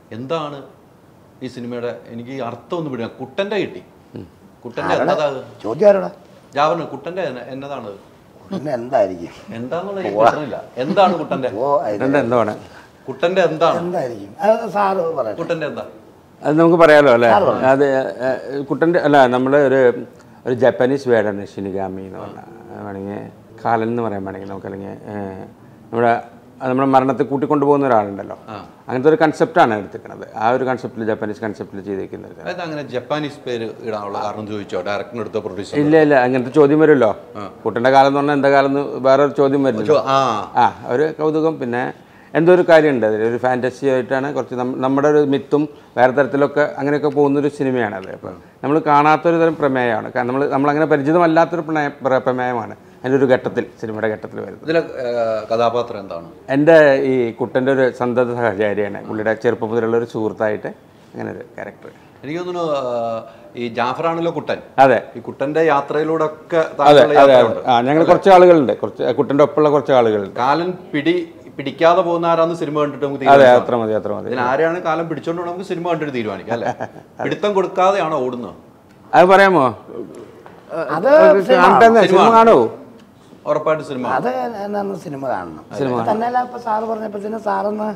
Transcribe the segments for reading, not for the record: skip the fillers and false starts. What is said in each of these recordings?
എന്താണ് ഈ സിനിമയുടെ എനിക്ക് അർത്ഥം ഒന്നും പിടിക്കാം. കുട്ടൻ്റെ കിട്ടി. കുട്ടൻ്റെ എന്നതാണ് ചോദ്യം? ജാവറിന് കുട്ടൻ്റെ എന്നതാണ്? എന്തായിരിക്കും എന്താന്നുള്ള എന്താണ് കുട്ടൻ്റെ? എന്താണ് കുട്ടൻ്റെ എന്താണ്? എന്തായിരിക്കും സാറ് പറയാം. കുട്ടൻ്റെ എന്താ അത് നമുക്ക് പറയാമല്ലോ അല്ലേ? അത് കുട്ടൻ്റെ അല്ല, നമ്മൾ ഒരു ജപ്പാനീസ് വേർഡാണ് ഷിനിഗാമി എന്ന് പറഞ്ഞാൽ. വേണമെങ്കിൽ കാലൻ എന്ന് പറയാൻ വേണമെങ്കിൽ നമുക്കല്ലെങ്കിൽ നമ്മുടെ മരണത്തെ കൂട്ടിക്കൊണ്ടുപോകുന്ന ഒരാളുണ്ടല്ലോ, അങ്ങനത്തെ ഒരു കൺസെപ്റ്റാണ് എടുത്തിരിക്കുന്നത്. ആ ഒരു കൺസെപ്റ്റിൽ, ജപ്പാനീസ് കൺസെപ്റ്റിൽ ചെയ്തിരിക്കുന്നത്. അങ്ങനെ ജപ്പാനീസ് പേര് ഇടാനുള്ള കാരണം ചോദിച്ചോ ഡയറക്ടർ എടുത്ത പ്രൊഡ്യൂസർ? ഇല്ല, അങ്ങനത്തെ ചോദ്യം വരുമല്ലോ. കുട്ടൻ്റെ കാലം എന്ന് പറഞ്ഞാൽ എന്താ കാലം എന്ന് വേറൊരു ചോദ്യം വരുമല്ലോ. ഒരു കൗതുകം. പിന്നെ എന്തോ ഒരു കാര്യമുണ്ട് അതിൽ, ഒരു ഫാൻറ്റസി ആയിട്ടാണ് കുറച്ച് നമ്മുടെ ഒരു മിത്തും വേറെ തരത്തിലൊക്കെ അങ്ങനെയൊക്കെ പോകുന്നൊരു സിനിമയാണത്. അപ്പോൾ നമ്മൾ കാണാത്തൊരു തരം പ്രമേയമാണ്. കാരണം നമ്മളങ്ങനെ പരിചിതമല്ലാത്തൊരു പ്രമേയമാണ് അതിൻ്റെ ഒരു ഘട്ടത്തിൽ, സിനിമയുടെ ഘട്ടത്തിൽ വരുന്നത്. ഇതിലെ കഥാപാത്രം എന്താണ്? എൻ്റെ ഈ കുട്ടൻ്റെ ഒരു സന്തത സഹചാരിയാണ്, പുള്ളിയുടെ ചെറുപ്പം മുതലുള്ള ഒരു സുഹൃത്തായിട്ട് അങ്ങനെ ഒരു ക്യാരക്ടർ. എനിക്ക് തോന്നുന്നു ഈ ജാഫറാണല്ലോ കുട്ടൻ. അതെ, ഈ കുട്ടൻ്റെ യാത്രയിലൂടെ ഒക്കെ ഞങ്ങൾ കുറച്ച് ആളുകളുണ്ട്, കുറച്ച് കുട്ടൻ്റെ ഒപ്പമുള്ള കുറച്ച് ആളുകളുണ്ട്. കാലൻ പിടിക്കാതെ പോകുന്ന ആരാന്ന് സിനിമ കണ്ടിട്ട് നമുക്ക് അതെ, അത്ര മതി. ഇതിന് ആരെയാണ് കാലം പിടിച്ചോണ്ട് നമുക്ക് സിനിമ കണ്ടിട്ട് തീരുമാനിക്കാം അല്ലേ? പിടുത്തം കൊടുക്കാതെയാണോ ഓടുന്നത്? അത് പറയാമോ? അത് സിനിമ കാണോ? ഉറപ്പായിട്ട് സിനിമ അത് എന്നാന്ന് സിനിമ കാണണം. തന്നെയല്ല, ഇപ്പൊ സാറ് പറഞ്ഞപ്പോഴത്തേനും സാറൊന്ന്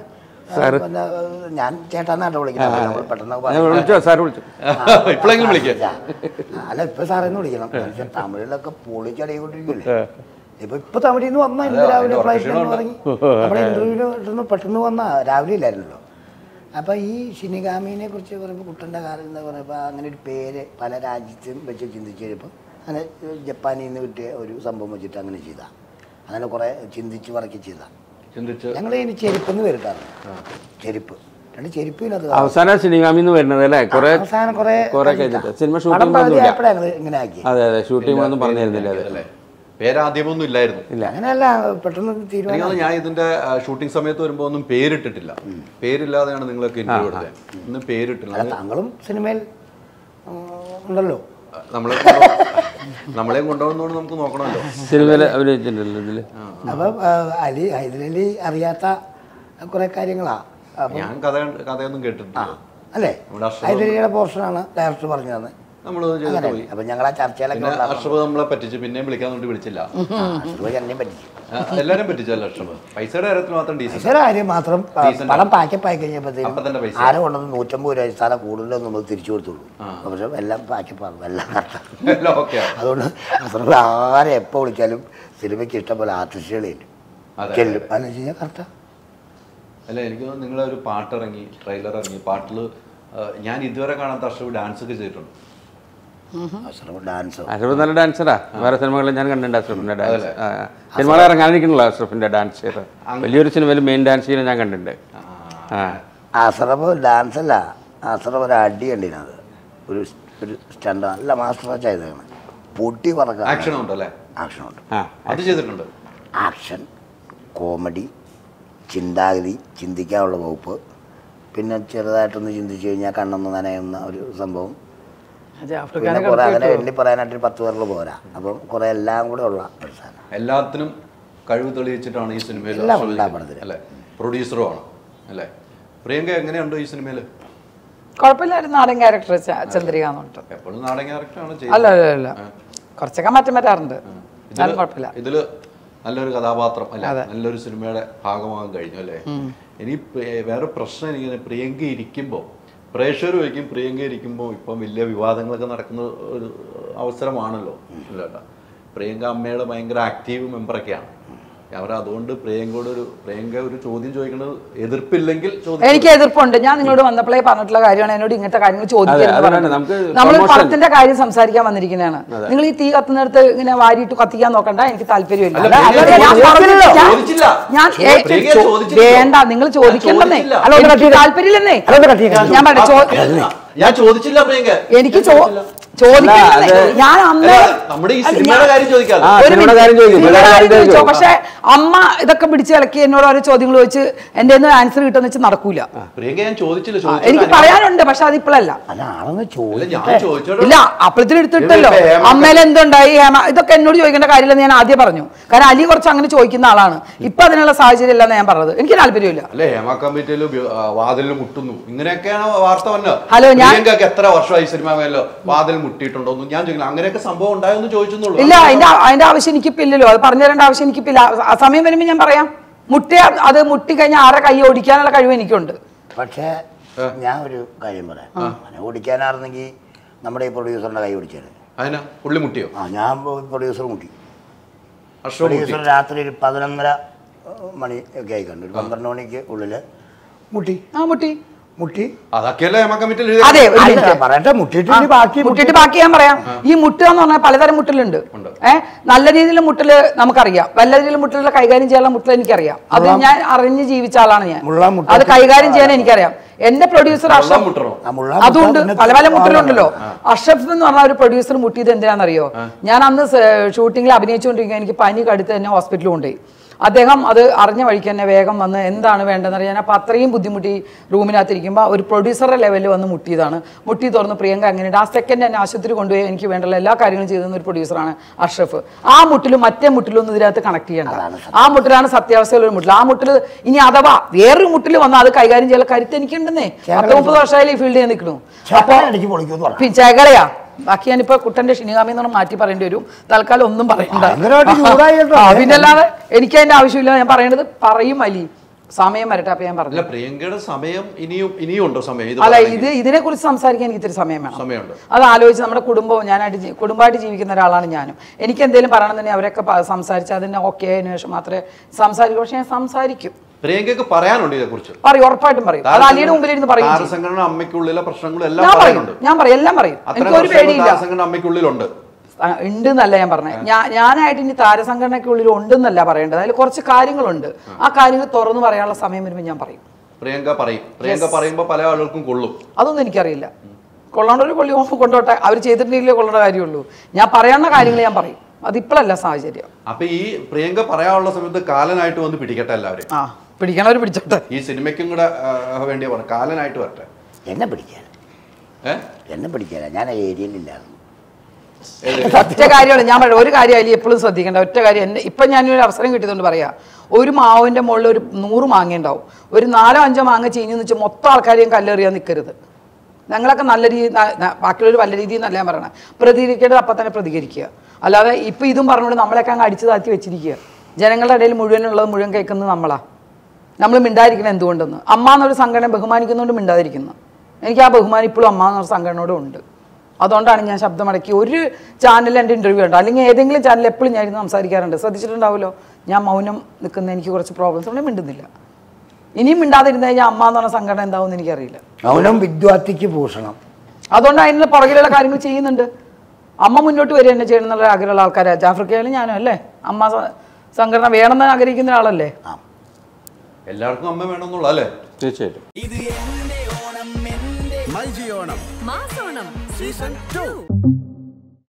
ഞാൻ ചേട്ടാന്നാട്ടോ വിളിക്കുന്നത്. പെട്ടെന്ന് ഇപ്പോഴെങ്കിലും വിളിക്കാം. അല്ല, ഇപ്പൊ സാറേന്ന് വിളിക്കണം. തമിഴിലൊക്കെ പൊളിച്ചടയിക്കൊണ്ടിരിക്കുമല്ലേ. ഇപ്പൊ തമിഴിൽ നിന്ന് വന്ന ഇന്ന് രാവിലെ ഫ്ലൈറ്റിൽ ഇറങ്ങി നമ്മുടെ ഇന്റർവ്യൂവിന് പെട്ടെന്ന് വന്ന രാവിലെ ഇല്ലായിരുന്നല്ലോ. അപ്പോൾ ഈ ഷിനിഗാമിനെ കുറിച്ച് പറയുമ്പോൾ കുട്ടൻ്റെ കാലം എന്ന് പറയുമ്പോൾ അങ്ങനെ ഒരു പേര് പല രാജ്യത്തും വെച്ച് ചിന്തിച്ച് കഴിയുമ്പോൾ അങ്ങനെ ജപ്പാനിൽ നിന്ന് കിട്ടിയ ഒരു സംഭവം വെച്ചിട്ട് അങ്ങനെ ചെയ്താൽ, അങ്ങനെ കുറേ ചിന്തിച്ച് പറക്കി ചെയ്താൽ ഞങ്ങൾ ഇനി ചെരുപ്പെന്ന് വരിട്ടാണ്. ചെരുപ്പ് രണ്ട് ചെരുപ്പിനത് അവസാനം ഷിനിഗാമിന്ന് വരുന്നത് അല്ലേ? അവസാനം കുറേ സിനിമ ഷൂട്ടിംഗ് ഇങ്ങനെ ആക്കി. അതെ, ഷൂട്ടിംഗ് ഒന്നും പറഞ്ഞിരുന്നില്ല. അതെ, പേരാദ്യമൊന്നും ഇല്ലായിരുന്നു. ഇല്ല, അങ്ങനെയല്ല, പെട്ടെന്ന് തീരുമാനം. ഞാൻ ഇതിന്റെ ഷൂട്ടിംഗ് സമയത്ത് വരുമ്പോൾ ഒന്നും പേരിട്ടിട്ടില്ല. പേരില്ലാതെയാണ് നിങ്ങളൊക്കെ ഇന്റർവ്യൂ എടുത്തത്. ഇന്ന് പേരിട്ടില്ല. താങ്കളും സിനിമയിൽ ഉണ്ടല്ലോ. നമ്മളെയും കൊണ്ടുപോകുന്നതുകൊണ്ട് നമുക്ക് നോക്കണമല്ലോ. സിനിമയിൽ അഭിനയിച്ചിട്ടുണ്ടല്ലോ ഇതില്. അപ്പം ഹൈദരലി അറിയാത്ത കുറെ കാര്യങ്ങളാ. ഞാൻ കഥയൊന്നും കേട്ടിട്ടില്ല അല്ലേ? ഹൈദരലിയുടെ പോർഷനാണ് ഡയറക്ടർ പറഞ്ഞു തന്നെ. നമ്മള് അപ്പൊ ഞങ്ങൾ ആ ചർച്ചയിലൊക്കെ അഷ്റഫ് നമ്മളെ പറ്റിച്ചു. പിന്നെയും വിളിക്കാൻ വേണ്ടി വിളിച്ചില്ല. എല്ലാരും പറ്റിച്ചല്ലോ അഷ്റഫ്. പൈസയുടെ കാര്യത്തിൽ മാത്രം കാര്യം മാത്രം പണം പാക്കപ്പായി കഴിഞ്ഞപ്പോഴത്തേക്കും ആരെ കൊണ്ടൊന്ന് 150 രൂപ സ്ഥലം കൂടുതലും നമ്മൾ തിരിച്ചു കൊടുത്തുള്ളൂ. പക്ഷെ എല്ലാം പാക്കപ്പാകും, എല്ലാം അതുകൊണ്ട് അഷ്റഫ് ആരെ എപ്പോൾ വിളിച്ചാലും സിനിമയ്ക്ക് ഇഷ്ടംപോലെ ആർട്ടിസ്റ്റുകളില്ല ചെല്ലും. അതെന്ന് വെച്ച് കഴിഞ്ഞാൽ കറക്റ്റാ. അല്ല, എനിക്ക് നിങ്ങളെ ഒരു പാട്ടിറങ്ങി, ട്രെയിലർ ഇറങ്ങി. പാട്ടില് ഞാൻ ഇതുവരെ കാണാത്ത അഷ്റഫ് ഡാൻസ് ഒക്കെ ചെയ്തിട്ടുണ്ട്. അഷ്റഫ് നല്ല ഡാൻസറാ. വേറെ സിനിമകളിൽ ഞാൻ കണ്ടിട്ടുണ്ട് അഷ്റഫിന്റെ ഡാൻസ്. സിനിമകൾ ഇറങ്ങാനിരിക്കണല്ലോ അഷ്റഫിന്റെ ഡാൻസ്. വലിയൊരു സിനിമയിൽ മെയിൻ ഡാൻസ് ചെയ്യുന്നത് ഞാൻ കണ്ടിട്ടുണ്ട്. അഷ്റഫ് ഡാൻസ് അല്ല, അഷ്റഫ് ഒരു അടി കണ്ടിരുന്നത് ഒരു സ്റ്റണ്ട് നല്ല മാസ്റ്റർ ചെയ്തതാണ്. പൊട്ടി പറക്കാൻ ആക്ഷൻ ഉണ്ടല്ലേ? ആക്ഷൻ ഉണ്ട്, അത് ചെയ്തിട്ടുണ്ട്. ആക്ഷൻ, കോമഡി, ചിന്താഗതി, ചിന്തിക്കാനുള്ള വകുപ്പ്, പിന്നെ ചെറുതായിട്ടൊന്ന് ചിന്തിച്ചു കഴിഞ്ഞാൽ കണ്ണൊന്ന് നനയുന്ന ഒരു സംഭവം. പിന്നെ കുറെ അങ്ങനെ എണ്ണി പറയാനായിട്ട് 10 പേരിൽ പോരാ. അപ്പം കുറെ എല്ലാം കൂടെ ഉള്ള ഒരു സാധനം. എല്ലാത്തിനും കഴിവ് തെളിയിച്ചിട്ടാണ് ഈ സിനിമയിൽ അല്ലേ? പ്രൊഡ്യൂസറും ആണ് അല്ലേ? പ്രിയങ്ക എങ്ങനെയുണ്ടോ ഈ സിനിമയിൽ? കുഴപ്പമില്ലായിരുന്നു. നാടൻ ക്യാരക്ടർ ചന്ദ്രിക എപ്പോഴും നാടൻ ക്യാരക്ടറാണ്. അല്ല, കുറച്ചൊക്കെ മാറ്റം വരാറുണ്ട്. കുഴപ്പമില്ല. ഇതില് നല്ലൊരു കഥാപാത്രം അല്ലേ? നല്ലൊരു സിനിമയുടെ ഭാഗമാകാൻ കഴിഞ്ഞു അല്ലേ? ഇനി വേറെ പ്രശ്നം എനിക്ക് പ്രിയങ്ക ഇരിക്കുമ്പോൾ പ്രേക്ഷകർ ചോദിക്കും, പ്രിയങ്ക ഇരിക്കുമ്പോൾ ഇപ്പം വലിയ വിവാദങ്ങളൊക്കെ നടക്കുന്ന ഒരു അവസരമാണല്ലോ അല്ലേട്ടാ? പ്രിയങ്ക അമ്മയുടെ ഭയങ്കര ആക്റ്റീവ് മെമ്പറൊക്കെയാണ്. അവർ അതുകൊണ്ട് പ്രിയങ്ക ഒരു ചോദ്യം ചോദിക്കുന്നത് എതിർപ്പില്ലെങ്കിൽ എനിക്ക് എതിർപ്പുണ്ട്. ഞാൻ നിങ്ങളോട് വന്നപ്പോഴേ പറഞ്ഞിട്ടുള്ള കാര്യമാണ് എന്നോട് ഇങ്ങനത്തെ കാര്യങ്ങൾ ചോദിക്കുന്നത്. നമ്മൾ പണത്തിന്റെ കാര്യം സംസാരിക്കാൻ വന്നിരിക്കുന്നതാണ്. നിങ്ങൾ ഈ തീ കത്തുന്നിടത്ത് ഇങ്ങനെ വാരിയിട്ട് കത്തിക്കാൻ നോക്കണ്ട, എനിക്ക് താല്പര്യമില്ല. വേണ്ട, നിങ്ങൾ ചോദിക്കണ്ടെന്നേ. താല്പര്യമില്ലെന്നേ. ഞാൻ ചോദിച്ചില്ല. എനിക്ക് ഞാൻ അന്ന് നമ്മുടെ ഈ സിനിമയുടെ കാര്യം ചോദിക്കാം. പക്ഷെ അമ്മ ഇതൊക്കെ പിടിച്ച് ഇളക്കി എന്നോട് ഓരോ ചോദ്യങ്ങൾ ചോദിച്ച് എന്റെ ആൻസർ കിട്ടുന്ന വെച്ച് നടക്കൂല. എനിക്ക് പറയാനുണ്ട്, പക്ഷെ അതിപ്പോഴല്ല. ഇല്ല, അപ്പഴത്തിൽ എടുത്തിട്ടല്ലോ അമ്മയില് എന്തുണ്ടായി ഇതൊക്കെ എന്നോട് ചോദിക്കേണ്ട കാര്യമില്ലെന്ന് ഞാൻ ആദ്യം പറഞ്ഞു. കാരണം അലി കുറച്ച് അങ്ങനെ ചോദിക്കുന്ന ആളാണ്. ഇപ്പൊ അതിനുള്ള സാഹചര്യം ഇല്ലെന്ന് ഞാൻ പറഞ്ഞത്. എനിക്ക് താല്പര്യമില്ല. ഹലോ, ഞാൻ എത്ര വർഷമായി സിനിമ മേലോ വാതിൽ മുട്ടിയിട്ടുണ്ടോ ഞാൻ ചോദിക്കണം. അങ്ങനെയൊക്കെ സംഭവം ഉണ്ടായെന്ന് ചോദിച്ചെന്നുള്ളൂ. ഇല്ല, അതിന്റെ ആവശ്യം എനിക്കില്ലല്ലോ. അത് പറഞ്ഞു തരേണ്ട ആവശ്യം എനിക്കില്ല. ആ സമയം വരുമ്പോൾ ഞാൻ പറയാം. അത് മുട്ടി കഴിഞ്ഞാൽ ആരെ കൈ ഓടിക്കാനുള്ള കഴിവ് എനിക്കുണ്ട്. പക്ഷേ ഞാൻ ഒരു കാര്യം പറയാം. ഓടിക്കാനായിരുന്നെങ്കിൽ നമ്മുടെ ഈ പ്രൊഡ്യൂസറിന്റെ കൈ ഓടിച്ചാണ്. അതിനാ പുള്ളി മുട്ടിയോ? ഞാൻ പ്രൊഡ്യൂസർ മുട്ടി. പ്രൊഡ്യൂസർ രാത്രി ഒരു 11:30 മണി ഒക്കെ ആയി കണ്ടു. ഒരു 12 മണിക്ക് ഉള്ളില് മുട്ടി. മുട്ടി അതൊക്കെയല്ലേ അതെ മുട്ടിട്ട് ബാക്കി ഞാൻ പറയാം. ഈ മുട്ടുക എന്ന് പറഞ്ഞാൽ പലതരം മുട്ടലുണ്ട്. നല്ല രീതിയിലുള്ള മുട്ടല് നമുക്കറിയാം, വല്ല രീതിയിലുള്ള മുട്ടലുകൾ കൈകാര്യം ചെയ്യാനുള്ള മുട്ടൽ എനിക്കറിയാം. അത് ഞാൻ അറിഞ്ഞ് ജീവിച്ച ആളാണ് ഞാൻ. അത് കൈകാര്യം ചെയ്യാൻ എനിക്കറിയാം. എന്റെ പ്രൊഡ്യൂസർ അഷ്റഫ്, അതുകൊണ്ട് പല പല മുട്ടലുണ്ടല്ലോ. അഷ്റഫ് എന്ന് പറഞ്ഞ ഒരു പ്രൊഡ്യൂസർ മുട്ടിയത് എന്തിനാണെന്നറിയോ? ഞാൻ അന്ന് ഷൂട്ടിങ്ങിൽ അഭിനയിച്ചുകൊണ്ടിരിക്കുക. എനിക്ക് പനി കടുത്ത് തന്നെ ഹോസ്പിറ്റലിൽ കൊണ്ടുപോയി. അദ്ദേഹം അത് അറിഞ്ഞ വഴിക്ക് തന്നെ വേഗം വന്ന് എന്താണ് വേണ്ടതെന്ന് അറിയാൻ. അപ്പോൾ അത്രയും ബുദ്ധിമുട്ടി റൂമിനകത്തിരിക്കുമ്പോൾ ഒരു പ്രൊഡ്യൂസറുടെ ലെവലിൽ വന്ന് മുട്ടിയതാണ്. മുട്ടി തുറന്ന് പ്രിയങ്ക അങ്ങനെയുണ്ട്. ആ സെക്കൻഡ് തന്നെ ആശുപത്രി കൊണ്ടുപോയി എനിക്ക് വേണ്ടുള്ള എല്ലാ കാര്യങ്ങളും ചെയ്തെന്ന ഒരു പ്രൊഡ്യൂസറാണ് അഷ്റഫ്. ആ മുട്ടിലും മറ്റേ മുട്ടിലൊന്നും ഇതിനകത്ത് കണക്ട് ചെയ്യേണ്ട. ആ മുട്ടിലാണ് സത്യാവസ്ഥയിലൊരു മുട്ടിൽ. ആ മുട്ടിൽ ഇനി അഥവാ വേറൊരു മുട്ടിൽ വന്നാൽ അത് കൈകാര്യം ചെയ്യാൻ കരുത്ത് എനിക്കുണ്ടെന്നേ. 30 വർഷമായാലും ഈ ഫീൽഡ് ചെയ്യാൻ നിൽക്കണു. അപ്പോൾ ചെകളയാ. ബാക്കി ഞാനിപ്പോ കുട്ടന്റെ ഷിനിഗാമി എന്ന് മാറ്റി പറയേണ്ടി വരും. തൽക്കാലം ഒന്നും പറയണ്ട. പിന്നല്ലാതെ എനിക്ക് അതിന്റെ ആവശ്യമില്ല. ഞാൻ പറയേണ്ടത് പറയും. അലി സമയം വരട്ടെ. അപ്പൊ ഞാൻ പറഞ്ഞു പ്രിയങ്കയുടെ സമയം ഇനിയും ഉണ്ടോ സമയം? അല്ല, ഇതിനെ കുറിച്ച് സംസാരിക്കാൻ എനിക്ക് ഇത്തിരി സമയം വേണം. അത് ആലോചിച്ച് നമ്മുടെ കുടുംബമായിട്ട് ജീവിക്കുന്ന ഒരാളാണ് ഞാനും. എനിക്ക് എന്തെങ്കിലും പറയണമെന്നുണ്ടെങ്കിൽ അവരൊക്കെ സംസാരിച്ച് അതിന് ഓക്കെ ആയതിനു ശേഷം മാത്രമേ സംസാരിക്കൂ. പക്ഷെ ഞാൻ സംസാരിക്കും. പ്രിയങ്കയ്ക്ക് പറയാനുണ്ട് ഇതേക്കുറിച്ച്? പറയും, ഉറപ്പായിട്ടും പറയും. അത് അലിയുടെ മുമ്പിൽ ഇരുന്ന് പറയും. അമ്മയ്ക്കുള്ളിലെ പ്രശ്നങ്ങളും ഞാൻ പറയും, എല്ലാം പറയും. എനിക്ക് ഒരു പേടിയില്ല. അമ്മയ്ക്കുള്ളിലുണ്ട് ഉണ്ടെന്നല്ല ഞാൻ പറഞ്ഞത്. ഞാനായിട്ട് ഇനി താരസംഘടനയ്ക്കുള്ളിൽ ഉണ്ടെന്നല്ല പറയേണ്ടത്. അതിൽ കുറച്ച് കാര്യങ്ങളുണ്ട്. ആ കാര്യങ്ങൾ തുറന്നു പറയാനുള്ള സമയം വരുമ്പോൾ ഞാൻ പറയും. പ്രിയങ്ക പറയുമ്പോൾ പല ആളുകൾക്കും കൊള്ളും. അതൊന്നും എനിക്കറിയില്ല. കൊള്ളേണ്ട ഒരു കൊണ്ടോട്ടെ. അവർ ചെയ്തിട്ടുണ്ടെങ്കിലേ കൊള്ളേണ്ട കാര്യമുള്ളൂ. ഞാൻ പറയാനുള്ള കാര്യങ്ങൾ ഞാൻ പറയും. അതിപ്പോഴല്ല സാഹചര്യം. അപ്പൊ ഈ പ്രിയങ്ക പറയാനുള്ള സമയത്ത് കാലനായിട്ട് വന്ന് പിടിക്കട്ടെ എല്ലാവരും. പിടിക്കണവർ പിടിച്ചോട്ടെ. ഈ സിനിമയ്ക്കും കൂടെ വേണ്ടിയാ പറഞ്ഞു കാലനായിട്ട് വരട്ടെ. എന്നെ പിടിക്കാനാ ഞാൻ ഏരിയയിലില്ലായിരുന്നു. ഒറ്റ കാര്യമാണ് ഞാൻ പറയുന്നത്. ഒരു കാര്യം അതിൽ എപ്പോഴും ശ്രദ്ധിക്കേണ്ട ഒറ്റ കാര്യം. ഇപ്പം ഞാനൊരു അവസരം കിട്ടിയതുകൊണ്ട് പറയാം. ഒരു മാവിൻ്റെ മുകളിൽ ഒരു 100 മാങ്ങ ഉണ്ടാവും. ഒരു 4-5 മാങ്ങ ചീഞ്ഞെന്ന് വെച്ചാൽ മൊത്തം ആൾക്കാരെയും കല്ലെറിയാൻ നിൽക്കരുത്. ഞങ്ങളൊക്കെ നല്ല രീതി, ബാക്കിയുള്ളവർ നല്ല രീതിയിൽ നല്ല ഞാൻ പറയണം. പ്രതികരിക്കേണ്ടത് അപ്പം തന്നെ പ്രതികരിക്കുക. അല്ലാതെ ഇപ്പം ഇതും പറഞ്ഞുകൊണ്ട് നമ്മളൊക്കെ അങ്ങ് അടിച്ചു താഴ്ത്തി വെച്ചിരിക്കുക. ജനങ്ങളുടെ ഇടയിൽ മുഴുവനുള്ളത് മുഴുവൻ കേൾക്കുന്നത് നമ്മളാണ്. നമ്മൾ മിണ്ടാതിരിക്കണം എന്തുകൊണ്ടെന്ന്. അമ്മ എന്നൊരു സംഘടന ബഹുമാനിക്കുന്നതുകൊണ്ട് മിണ്ടാതിരിക്കുന്നു. എനിക്ക് ആ ബഹുമാനം ഇപ്പോഴും അമ്മ എന്നൊരു സംഘടനയോടും ഉണ്ട്. അതുകൊണ്ടാണ് ഞാൻ ശബ്ദമടക്കി. ഒരു ചാനലിൽ എൻ്റെ ഇൻ്റർവ്യൂ ഉണ്ട്, അല്ലെങ്കിൽ ഏതെങ്കിലും ചാനൽ എപ്പോഴും ഞാൻ ഇരുന്ന് സംസാരിക്കാറുണ്ട്. ശ്രദ്ധിച്ചിട്ടുണ്ടാവുമല്ലോ, ഞാൻ മൗനം നിൽക്കുന്ന എനിക്ക് കുറച്ച് പ്രോബ്ലംസ് ഉണ്ട്, മിണ്ടുന്നില്ല. ഇനിയും മിണ്ടാതിരുന്ന് കഴിഞ്ഞാൽ അമ്മ എന്ന് പറഞ്ഞ സംഘടന എന്താവുമെന്ന് എനിക്കറിയില്ല. മൗനം വിദ്വാത്തിക്ക് ഭൂഷണം. അതുകൊണ്ട് അതിനുള്ള പുറകിലുള്ള കാര്യങ്ങൾ ചെയ്യുന്നുണ്ട്. അമ്മ മുന്നോട്ട് വരിക തന്നെ ചെയ്യണം എന്നുള്ള ആഗ്രഹമുള്ള ആൾക്കാരാണ്. ജാഫ്രിക്കയിലും ഞാനും അല്ലേ. അമ്മ സംഘടന വേണമെന്ന് ആഗ്രഹിക്കുന്ന ഒരാളല്ലേ. എല്ലാവർക്കും അമ്മ വേണമെന്നുള്ള അല്ലേ? തീർച്ചയായിട്ടും. ഇത് എന്റെ ഓണം, എന്റെ മൈജി ഓണം, മാസോണം സീസൺ 2.